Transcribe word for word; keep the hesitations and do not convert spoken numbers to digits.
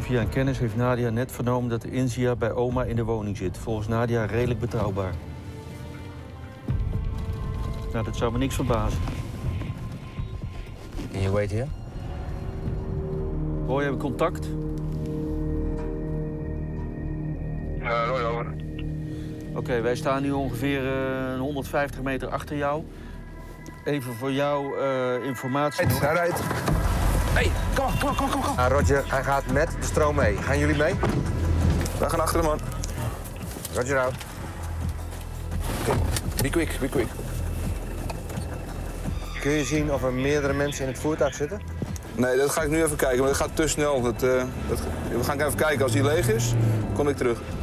Via een kennis heeft Nadia net vernomen dat de Inzia bij oma in de woning zit. Volgens Nadia redelijk betrouwbaar. Nou, dat zou me niks verbazen. Can you wait here? Roy, hebben we contact? Ja, Roy, over. Oké, okay, wij staan nu ongeveer uh, honderdvijftig meter achter jou. Even voor jou uh, informatie. Hij rijdt. Hey, kom op, kom op, kom op, kom op. Ah, Roger, hij gaat met de stroom mee. Gaan jullie mee? Wij gaan achter hem, man. Roger out. Oké, okay. Be quick, be quick. Kun je zien of er meerdere mensen in het voertuig zitten? Nee, dat ga ik nu even kijken, maar dat gaat te snel. Dat, uh, dat... We gaan even kijken. Als hij leeg is, kom ik terug.